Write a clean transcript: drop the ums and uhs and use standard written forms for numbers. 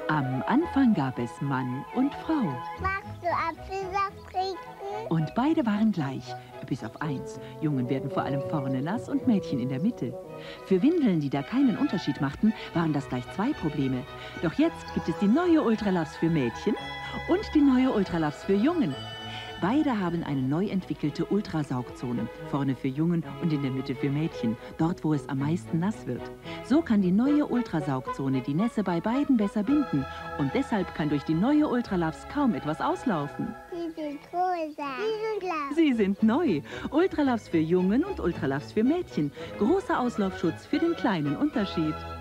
Am Anfang gab es Mann und Frau. Magst du Apfelsaft trinken? Und beide waren gleich, bis auf eins. Jungen werden vor allem vorne nass und Mädchen in der Mitte. Für Windeln, die da keinen Unterschied machten, waren das gleich zwei Probleme. Doch jetzt gibt es die neue Ultraloves für Mädchen und die neue Ultraloves für Jungen. Beide haben eine neu entwickelte Ultrasaugzone, vorne für Jungen und in der Mitte für Mädchen, dort wo es am meisten nass wird. So kann die neue Ultrasaugzone die Nässe bei beiden besser binden und deshalb kann durch die neue Ultraloves kaum etwas auslaufen. Die sind rosa. Die sind blau. Sie sind neu. Ultraloves für Jungen und Ultraloves für Mädchen. Großer Auslaufschutz für den kleinen Unterschied.